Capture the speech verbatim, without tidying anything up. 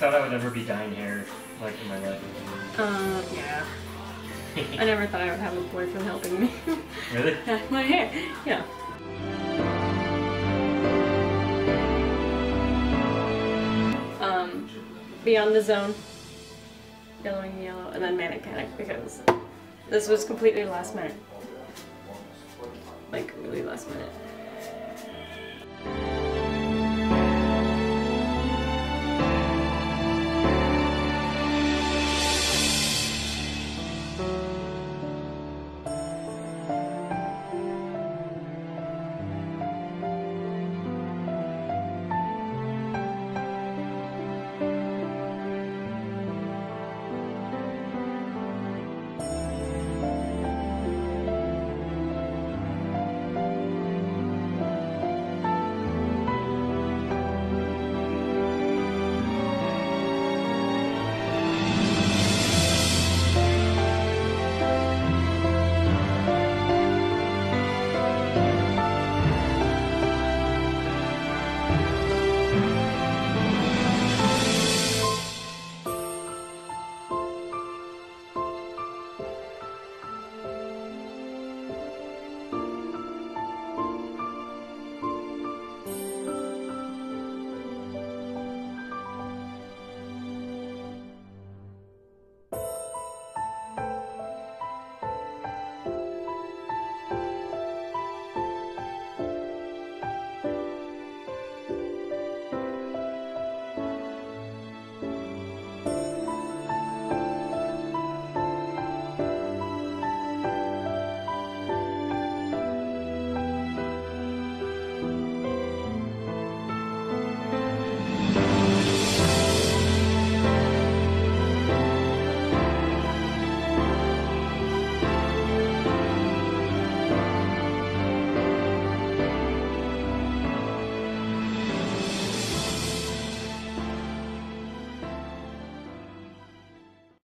thought I would never be dyeing hair like in my life. Uh, yeah. I never thought I would have a boyfriend helping me. Really? Yeah, my hair. Yeah. Um, Beyond the Zone, Yellowing Yellow, and then Manic Panic because this was completely last minute. Like, really last minute.